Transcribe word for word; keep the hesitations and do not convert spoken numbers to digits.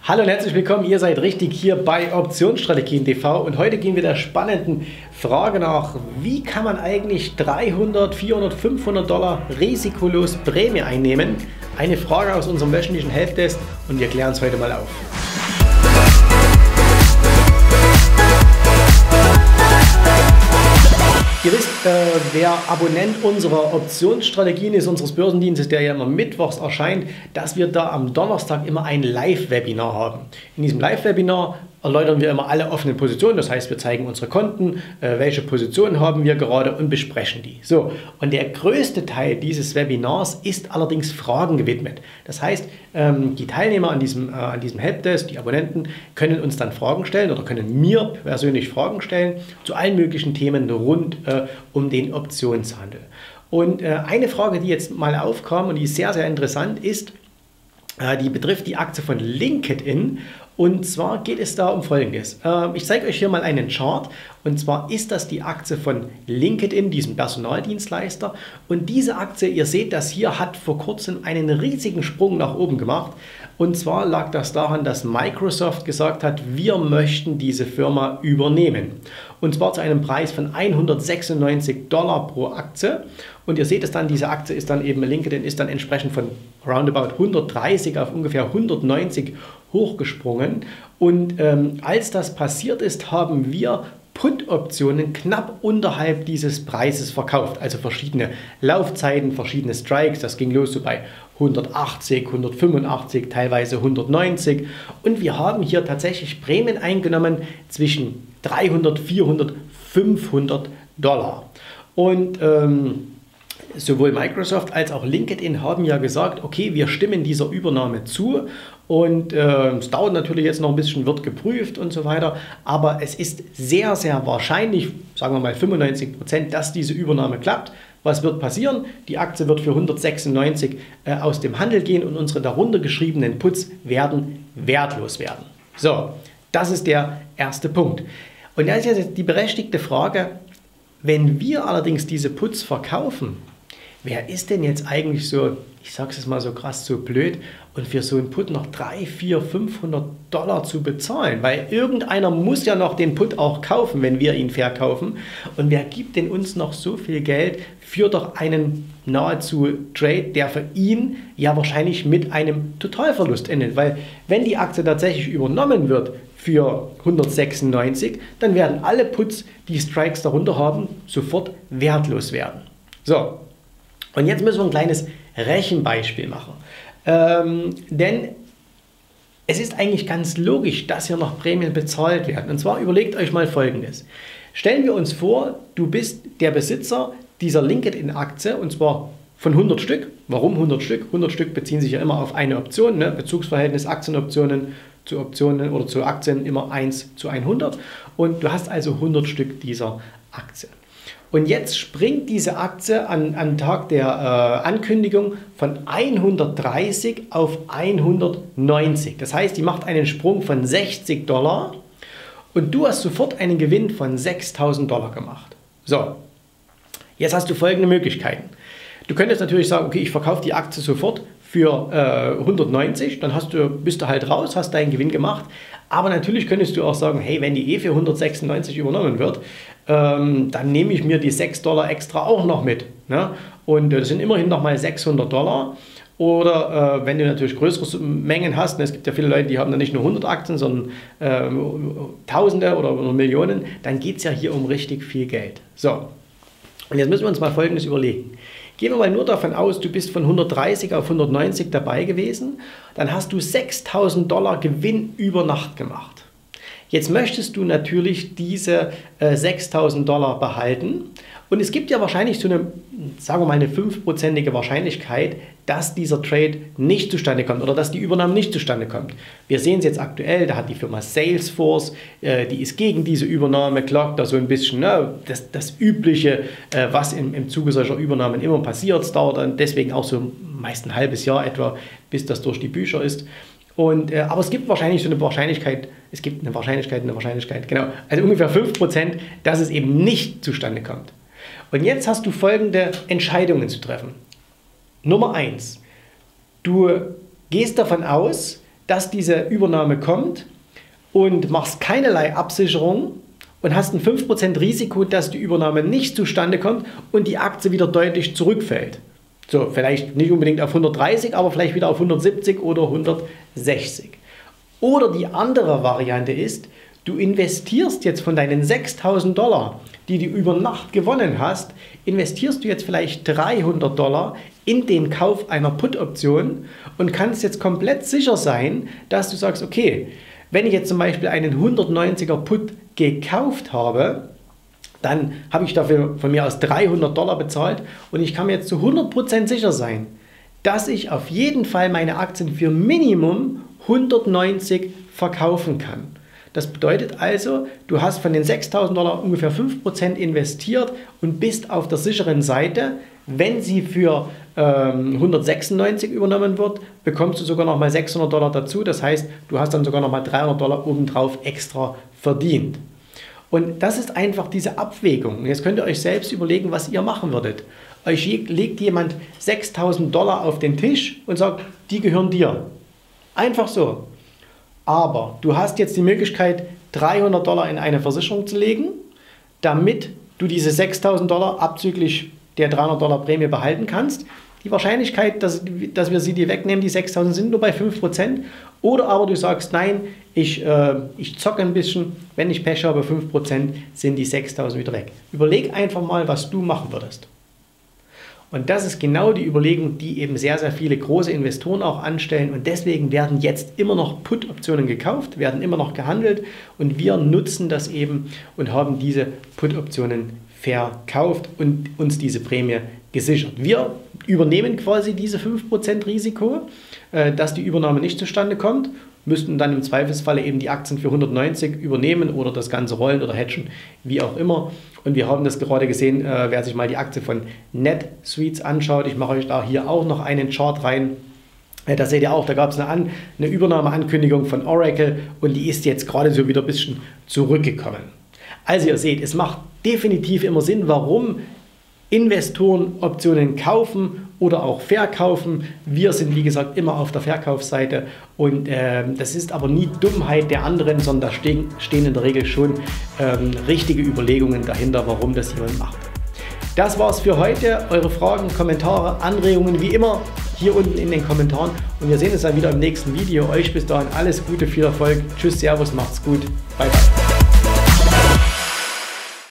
Hallo und herzlich willkommen, ihr seid richtig hier bei Optionsstrategien T V und heute gehen wir der spannenden Frage nach, wie kann man eigentlich dreihundert, vierhundert, fünfhundert Dollar risikolos Prämie einnehmen? Eine Frage aus unserem wöchentlichen Helpdesk und wir klären es heute mal auf. Ihr wisst, äh, wer Abonnent unserer Optionsstrategien ist, unseres Börsendienstes, der ja immer mittwochs erscheint, dass wir da am Donnerstag immer ein Live-Webinar haben. In diesem Live-Webinar erläutern wir immer alle offenen Positionen, das heißt, wir zeigen unsere Konten, äh, welche Positionen haben wir gerade und besprechen die. So, und der größte Teil dieses Webinars ist allerdings Fragen gewidmet. Das heißt, ähm, die Teilnehmer an diesem, äh, an diesem Helpdesk, die Abonnenten, können uns dann Fragen stellen oder können mir persönlich Fragen stellen zu allen möglichen Themen rund äh, um den Optionshandel. Und äh, eine Frage, die jetzt mal aufkam und die sehr, sehr interessant ist, äh, die betrifft die Aktie von LinkedIn. Und zwar geht es da um Folgendes. Ich zeige euch hier mal einen Chart. Und zwar ist das die Aktie von LinkedIn, diesem Personaldienstleister. Und diese Aktie, ihr seht das hier, hat vor kurzem einen riesigen Sprung nach oben gemacht. Und zwar lag das daran, dass Microsoft gesagt hat, wir möchten diese Firma übernehmen. Und zwar zu einem Preis von hundertsechsundneunzig Dollar pro Aktie. Und ihr seht es dann, diese Aktie ist dann eben, LinkedIn ist dann entsprechend von roundabout hundertdreißig auf ungefähr hundertneunzig hochgesprungen. Und ähm, als das passiert ist, haben wir Put-Optionen knapp unterhalb dieses Preises verkauft. Also verschiedene Laufzeiten, verschiedene Strikes. Das ging los so bei hundertachtzig, hundertfünfundachtzig, teilweise hundertneunzig. Und wir haben hier tatsächlich Prämien eingenommen zwischen dreihundert, vierhundert, fünfhundert Dollar. Und ähm, sowohl Microsoft als auch LinkedIn haben ja gesagt, okay, wir stimmen dieser Übernahme zu. Und äh, es dauert natürlich jetzt noch ein bisschen, wird geprüft und so weiter. Aber es ist sehr, sehr wahrscheinlich, sagen wir mal fünfundneunzig Prozent, dass diese Übernahme klappt. Was wird passieren? Die Aktie wird für hundertsechsundneunzig äh, aus dem Handel gehen und unsere darunter geschriebenen Puts werden wertlos werden. So, das ist der erste Punkt. Und da ist jetzt die berechtigte Frage, wenn wir allerdings diese Puts verkaufen, wer ist denn jetzt eigentlich so, ich sage es mal so krass, so blöd und für so einen Put noch dreihundert, vierhundert, fünfhundert Dollar zu bezahlen? Weil irgendeiner muss ja noch den Put auch kaufen, wenn wir ihn verkaufen. Und wer gibt denn uns noch so viel Geld für doch einen nahezu Trade, der für ihn ja wahrscheinlich mit einem Totalverlust endet? Weil wenn die Aktie tatsächlich übernommen wird für hundertsechsundneunzig, dann werden alle Puts, die Strikes darunter haben, sofort wertlos werden. So. Und jetzt müssen wir ein kleines Rechenbeispiel machen. Ähm, denn es ist eigentlich ganz logisch, dass hier noch Prämien bezahlt werden. Und zwar überlegt euch mal Folgendes. Stellen wir uns vor, du bist der Besitzer dieser LinkedIn-Aktie und zwar von hundert Stück. Warum hundert Stück? hundert Stück beziehen sich ja immer auf eine Option. Ne? Bezugsverhältnis Aktienoptionen zu Optionen oder zu Aktien immer eins zu hundert. Und du hast also hundert Stück dieser Aktie. Und jetzt springt diese Aktie an, an Tag der äh, Ankündigung von hundertdreißig auf hundertneunzig. Das heißt, die macht einen Sprung von sechzig Dollar und du hast sofort einen Gewinn von sechstausend Dollar gemacht. So, jetzt hast du folgende Möglichkeiten. Du könntest natürlich sagen, okay, ich verkaufe die Aktie sofort für äh, hundertneunzig, dann hast du, bist du halt raus, hast deinen Gewinn gemacht. Aber natürlich könntest du auch sagen, hey, wenn die eh für hundertsechsundneunzig übernommen wird, ähm, dann nehme ich mir die sechs Dollar extra auch noch mit. Ne? Und äh, das sind immerhin nochmal sechshundert Dollar. Oder äh, wenn du natürlich größere Mengen hast, ne, es gibt ja viele Leute, die haben dann nicht nur hundert Aktien, sondern äh, Tausende oder, oder Millionen, dann geht es ja hier um richtig viel Geld. So, und jetzt müssen wir uns mal Folgendes überlegen. Gehen wir mal nur davon aus, du bist von hundertdreißig auf hundertneunzig dabei gewesen, dann hast du sechstausend Dollar Gewinn über Nacht gemacht. Jetzt möchtest du natürlich diese äh, sechstausend Dollar behalten und es gibt ja wahrscheinlich so eine, sagen wir mal, eine fünfprozentige Wahrscheinlichkeit, dass dieser Trade nicht zustande kommt oder dass die Übernahme nicht zustande kommt. Wir sehen es jetzt aktuell, da hat die Firma Salesforce, äh, die ist gegen diese Übernahme, klagt da so ein bisschen, ne, das, das Übliche, äh, was im, im Zuge solcher Übernahmen immer passiert. Es dauert dann deswegen auch so meist ein halbes Jahr etwa, bis das durch die Bücher ist. Und, äh, aber es gibt wahrscheinlich so eine Wahrscheinlichkeit, es gibt eine Wahrscheinlichkeit, eine Wahrscheinlichkeit, genau, also ungefähr fünf Prozent, dass es eben nicht zustande kommt. Und jetzt hast du folgende Entscheidungen zu treffen. Nummer eins, du gehst davon aus, dass diese Übernahme kommt und machst keinerlei Absicherung und hast ein fünf Prozent Risiko, dass die Übernahme nicht zustande kommt und die Aktie wieder deutlich zurückfällt. So, vielleicht nicht unbedingt auf hundertdreißig, aber vielleicht wieder auf hundertsiebzig oder hundertsechzig. Oder die andere Variante ist, du investierst jetzt von deinen sechstausend Dollar, die du über Nacht gewonnen hast, investierst du jetzt vielleicht dreihundert Dollar in den Kauf einer Put-Option und kannst jetzt komplett sicher sein, dass du sagst, okay, wenn ich jetzt zum Beispiel einen hundertneunziger Put gekauft habe, dann habe ich dafür von mir aus dreihundert Dollar bezahlt und ich kann mir jetzt zu hundert Prozent sicher sein, dass ich auf jeden Fall meine Aktien für Minimum hundertneunzig verkaufen kann. Das bedeutet also, du hast von den sechstausend Dollar ungefähr fünf Prozent investiert und bist auf der sicheren Seite. Wenn sie für ähm, hundertsechsundneunzig übernommen wird, bekommst du sogar noch mal sechshundert Dollar dazu. Das heißt, du hast dann sogar noch mal dreihundert Dollar obendrauf extra verdient. Und das ist einfach diese Abwägung. Jetzt könnt ihr euch selbst überlegen, was ihr machen würdet. Euch legt jemand sechstausend Dollar auf den Tisch und sagt, die gehören dir. Einfach so. Aber du hast jetzt die Möglichkeit, dreihundert Dollar in eine Versicherung zu legen, damit du diese sechstausend Dollar abzüglich der dreihundert Dollar Prämie behalten kannst. Die Wahrscheinlichkeit, dass, dass wir sie dir wegnehmen, die sechstausend, sind nur bei fünf Prozent. Oder aber du sagst, nein, ich, äh, ich zocke ein bisschen, wenn ich Pech habe, fünf Prozent sind die sechstausend wieder weg. Überleg einfach mal, was du machen würdest. Und das ist genau die Überlegung, die eben sehr, sehr viele große Investoren auch anstellen. Und deswegen werden jetzt immer noch Put-Optionen gekauft, werden immer noch gehandelt. Und wir nutzen das eben und haben diese Put-Optionen verkauft und uns diese Prämie gesichert. Wir übernehmen quasi diese fünf Prozent Risiko, dass die Übernahme nicht zustande kommt, müssten dann im Zweifelsfalle eben die Aktien für hundertneunzig übernehmen oder das Ganze rollen oder hedgen, wie auch immer. Und wir haben das gerade gesehen, äh, wer sich mal die Aktie von NetSuite anschaut, ich mache euch da hier auch noch einen Chart rein. Äh, da seht ihr auch, da gab es eine, An eine Übernahmeankündigung von Oracle und die ist jetzt gerade so wieder ein bisschen zurückgekommen. Also ihr seht, es macht definitiv immer Sinn, warum Investoren Optionen kaufen oder auch verkaufen. Wir sind, wie gesagt, immer auf der Verkaufsseite und äh, das ist aber nie Dummheit der anderen, sondern da stehen, stehen in der Regel schon ähm, richtige Überlegungen dahinter, warum das jemand macht. Das war's für heute. Eure Fragen, Kommentare, Anregungen wie immer hier unten in den Kommentaren und wir sehen uns dann wieder im nächsten Video. Euch bis dahin alles Gute, viel Erfolg. Tschüss, Servus, macht's gut. Bye, bye.